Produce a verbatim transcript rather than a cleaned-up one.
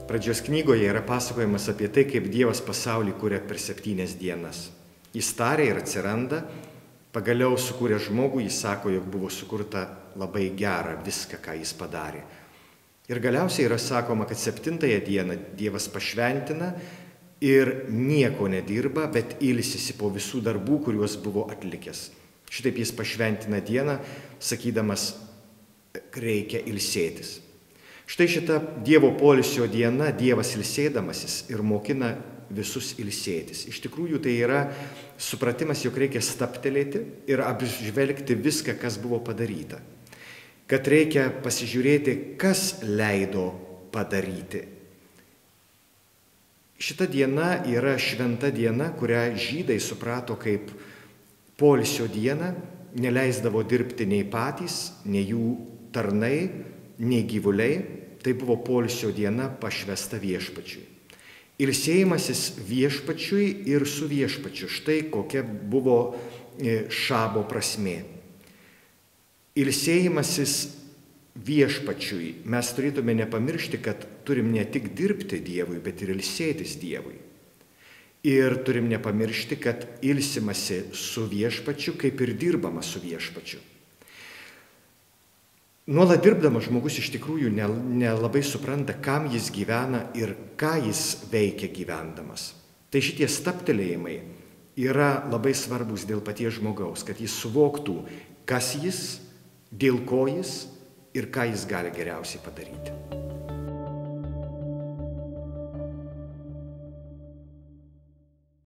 Pradžios knygoje yra pasakojimas apie tai, kaip Dievas pasaulį kuria per septynias dienas. Jis taria ir atsiranda, pagaliau sukūrė žmogų, jis sako, jog buvo sukurta labai gera viską, ką jis padarė. Ir galiausiai yra sakoma, kad septintąją dieną Dievas pašventina ir nieko nedirba, bet ilsisi po visų darbų, kuriuos buvo atlikęs. Šitaip jis pašventina dieną, sakydamas, reikia ilsėtis. Štai šita Dievo poilsio diena, Dievas ilsėdamasis ir mokina visus ilsėtis. Iš tikrųjų tai yra supratimas, jog reikia stabtelėti ir apžvelgti viską, kas buvo padaryta. Kad reikia pasižiūrėti, kas leido padaryti. Šita diena yra šventa diena, kurią žydai suprato kaip poilsio dieną, neleisdavo dirbti nei patys, nei jų tarnai, nei gyvuliai. Tai buvo poilsio diena pašvesta viešpačiui. Ilsėjimasis viešpačiui ir su viešpačiu. Štai kokia buvo šabo prasmė. Ilsėjimasis viešpačiui. Mes turėtume nepamiršti, kad turim ne tik dirbti Dievui, bet ir ilsėtis Dievui. Ir turim nepamiršti, kad ilsimasi su viešpačiu, kaip ir dirbama su viešpačiu. Nuolat dirbdamas žmogus iš tikrųjų nelabai supranta, kam jis gyvena ir ką jis veikia gyvendamas. Tai šitie stabtelėjimai yra labai svarbus dėl paties žmogaus, kad jis suvoktų, kas jis, dėl ko jis ir ką jis gali geriausiai padaryti.